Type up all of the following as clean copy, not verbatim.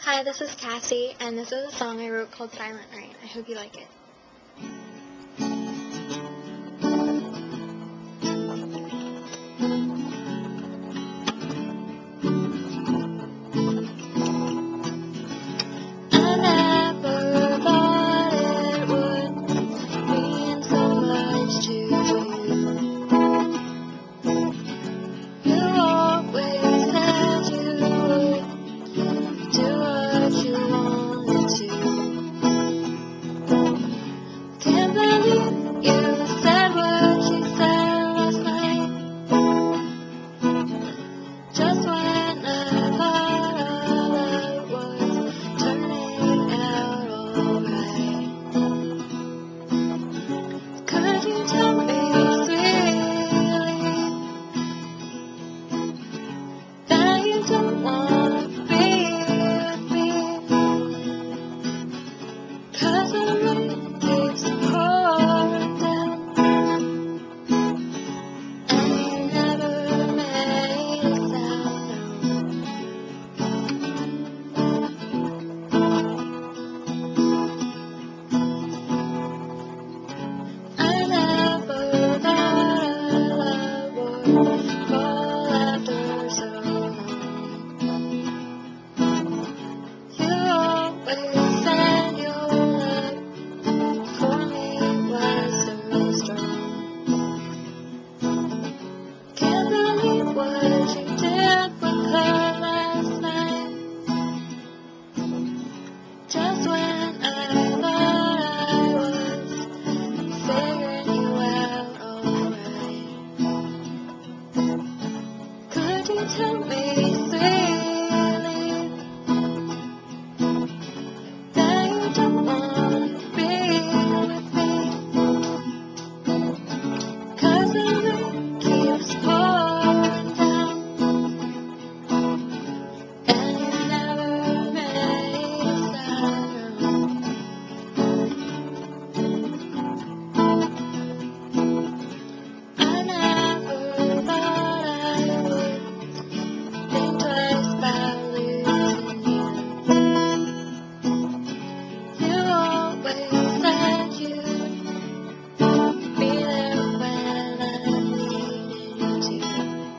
Hi, this is Cassie, and this is a song I wrote called Silent Rain. I hope you like it. I never thought it would mean so much to you. You always said you would do what you wanted to. Can't believe you said what you said last night. Just when I thought all it was turning out alright. Could you tell me sweetly that you don't want to be with me? 'Cause the rain keeps pouring down, and you never made a sound. I never thought our love would fall after so long. You always said your love for me was so strong. Can't believe what you did with her last night. Just when I thought I was figuring you out alright. Could you tell me sweetly that you don't want to be with me? 'Cause the rain keeps pouring down, and you never made a sound. I never thought I would think twice about losing you. You always said you'd be there when I needed you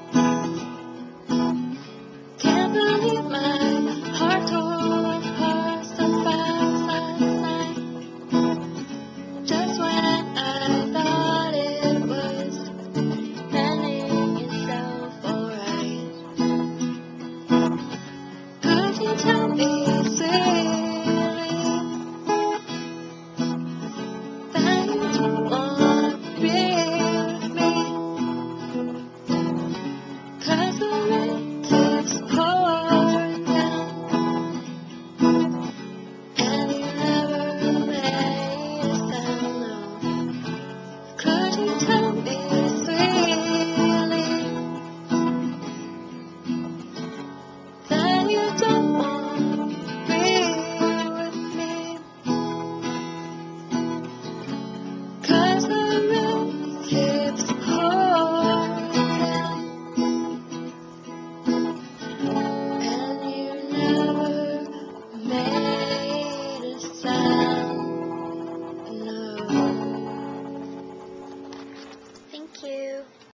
to. Can't believe my heart tore apart so fast last night. Just when I thought it was mending itself alright. Could you tell me, sweet?